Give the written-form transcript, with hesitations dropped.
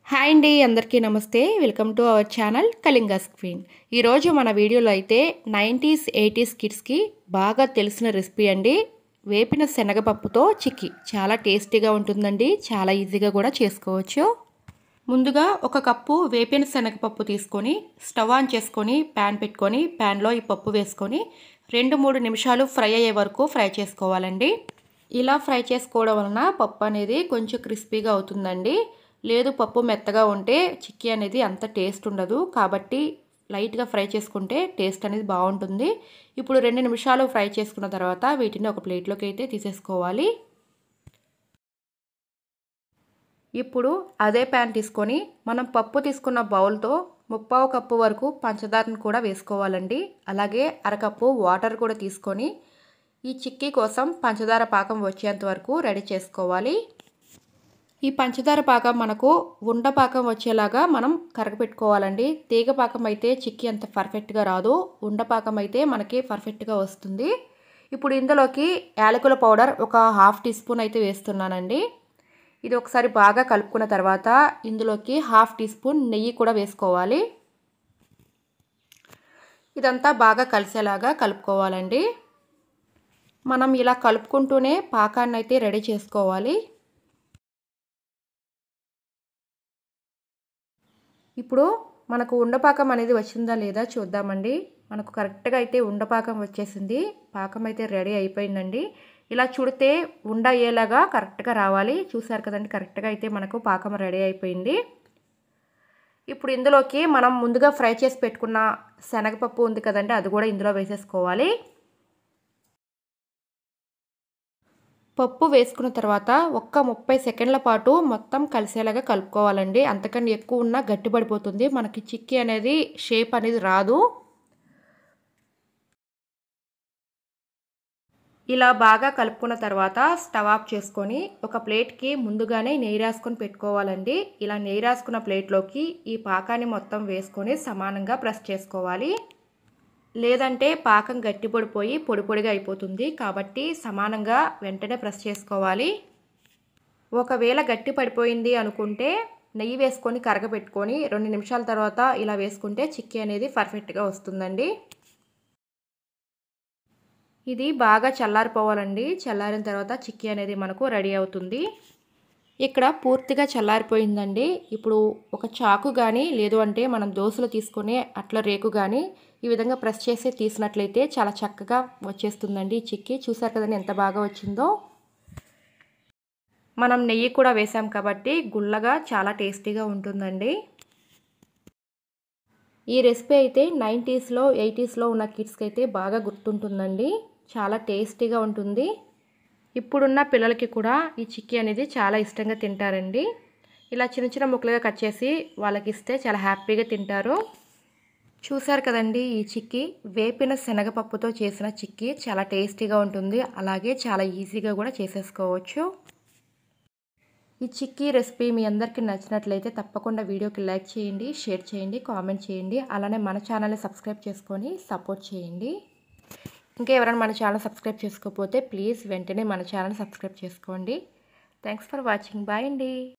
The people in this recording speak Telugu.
హాయ్ అండి, అందరికీ నమస్తే. Welcome to our channel Kalingas queen. ఈరోజు మన వీడియోలో అయితే 90s 80s కిడ్స్కి బాగా తెలిసిన రెసిపీ అండి. వేపిన శనగపప్పుతో చిక్కీ చాలా టేస్టీగా ఉంటుందండి. చాలా ఈజీగా కూడా చేసుకోవచ్చు. ముందుగా ఒక కప్పు వేపిన శనగపప్పు తీసుకొని స్టవ్ ఆన్ చేసుకొని ప్యాన్ పెట్టుకొని ప్యాన్లో ఈ పప్పు వేసుకొని 2-3 నిమిషాలు ఫ్రై అయ్యే వరకు ఫ్రై చేసుకోవాలండి. ఇలా ఫ్రై చేసుకోవడం వలన పప్పు అనేది కొంచెం క్రిస్పీగా అవుతుందండి. లేదు పప్పు మెత్తగా ఉంటే చిక్కీ అనేది అంత టేస్ట్ ఉండదు. కాబట్టి లైట్గా ఫ్రై చేసుకుంటే టేస్ట్ అనేది బాగుంటుంది. ఇప్పుడు 2 నిమిషాలు ఫ్రై చేసుకున్న తర్వాత వీటిని ఒక ప్లేట్లోకి అయితే తీసేసుకోవాలి. ఇప్పుడు అదే ప్యాన్ తీసుకొని మనం పప్పు తీసుకున్న బౌల్తో 1/4 కప్పు వరకు పంచదారను కూడా వేసుకోవాలండి. అలాగే అరకప్పు వాటర్ కూడా తీసుకొని ఈ చిక్కీ కోసం పంచదార పాకం వచ్చేంత వరకు రెడీ చేసుకోవాలి. ఈ పంచదార పాకం మనకు ఉండ పాకం వచ్చేలాగా మనం కరగపెట్టుకోవాలండి. తీగ పాకం అయితే చిక్కీ అంత పర్ఫెక్ట్గా రాదు. ఉండ పాకం అయితే మనకి పర్ఫెక్ట్గా వస్తుంది. ఇప్పుడు ఇందులోకి యాలకుల పౌడర్ ఒక 1/2 టీ స్పూన్ అయితే వేస్తున్నానండి. ఇది ఒకసారి బాగా కలుపుకున్న తర్వాత ఇందులోకి 1/2 టీ స్పూన్ నెయ్యి కూడా వేసుకోవాలి. ఇదంతా బాగా కలిసేలాగా కలుపుకోవాలండి. మనం ఇలా కలుపుకుంటూనే పాకాన్ని అయితే రెడీ చేసుకోవాలి. ఇప్పుడు మనకు ఉండపాకం అనేది వచ్చిందా లేదా చూద్దామండి. మనకు కరెక్ట్గా అయితే ఉండపాకం వచ్చేసింది. పాకం అయితే రెడీ అయిపోయిందండి. ఇలా చుడితే ఉండ అయ్యేలాగా కరెక్ట్గా రావాలి. చూసారు కదండి, కరెక్ట్గా అయితే మనకు పాకం రెడీ అయిపోయింది. ఇప్పుడు ఇందులోకి మనం ముందుగా ఫ్రై చేసి పెట్టుకున్న శనగపప్పు ఉంది కదండి, అది కూడా ఇందులో వేసేసుకోవాలి. పప్పు వేసుకున్న తర్వాత ఒక్క 30 సెకండ్ల పాటు మొత్తం కలిసేలాగా కలుపుకోవాలండి. అంతకన్నా ఎక్కువ ఉన్నా గట్టిపడిపోతుంది. మనకి చిక్కీ అనేది షేప్ అనేది రాదు. ఇలా బాగా కలుపుకున్న తర్వాత స్టవ్ ఆఫ్ చేసుకొని ఒక ప్లేట్కి ముందుగానే నెయ్యి రాసుకొని పెట్టుకోవాలండి. ఇలా నెయ్యి రాసుకున్న ప్లేట్లోకి ఈ పాకాన్ని మొత్తం వేసుకొని సమానంగా ప్రెస్ చేసుకోవాలి. లేదంటే పాకం గట్టిపడిపోయి పొడి పొడిగా అయిపోతుంది. కాబట్టి సమానంగా వెంటనే ప్రెస్ చేసుకోవాలి. ఒకవేళ గట్టి పడిపోయింది అనుకుంటే నెయ్యి వేసుకొని కరగబెట్టుకొని 2 నిమిషాల తర్వాత ఇలా వేసుకుంటే చిక్కీ అనేది పర్ఫెక్ట్గా వస్తుందండి. ఇది బాగా చల్లారిపోవాలండి. చల్లారిన తర్వాత చిక్కీ అనేది మనకు రెడీ అవుతుంది. ఇక్కడ పూర్తిగా చల్లారిపోయిందండి. ఇప్పుడు ఒక చాకు కానీ లేదు అంటే మనం దోశలు తీసుకునే అట్ల రేకు కానీ ఈ విధంగా ప్రెస్ చేసి తీసినట్లయితే చాలా చక్కగా వచ్చేస్తుందండి చిక్కీ. చూసారు కదండి ఎంత బాగా వచ్చిందో. మనం నెయ్యి కూడా వేసాం కాబట్టి గుల్లగా చాలా టేస్టీగా ఉంటుందండి. ఈ రెసిపీ అయితే 90స్లో 80స్లో ఉన్న కిడ్స్కి అయితే బాగా గుర్తుంటుందండి. చాలా టేస్టీగా ఉంటుంది. ఇప్పుడున్న పిల్లలకి కూడా ఈ చిక్కీ అనేది చాలా ఇష్టంగా తింటారండి. ఇలా చిన్న చిన్న ముక్కలుగా కట్ చేసి వాళ్ళకి ఇస్తే చాలా హ్యాపీగా తింటారు. చూసారు కదండి, ఈ చిక్కీ వేపిన శనగపప్పుతో చేసిన చిక్కీ చాలా టేస్టీగా ఉంటుంది. అలాగే చాలా ఈజీగా కూడా చేసేసుకోవచ్చు. ఈ చిక్కీ రెసిపీ మీ అందరికీ నచ్చినట్లయితే తప్పకుండా వీడియోకి లైక్ చేయండి, షేర్ చేయండి, కామెంట్ చేయండి. అలానే మన ఛానల్ని సబ్స్క్రైబ్ చేసుకొని సపోర్ట్ చేయండి. ఇంకా ఎవరైనా మన ఛానల్ సబ్స్క్రైబ్ చేసుకోకపోతే ప్లీజ్ వెంటనే మన ఛానల్ సబ్స్క్రైబ్ చేసుకోండి. Thanks for watching. బాయ్ అండి.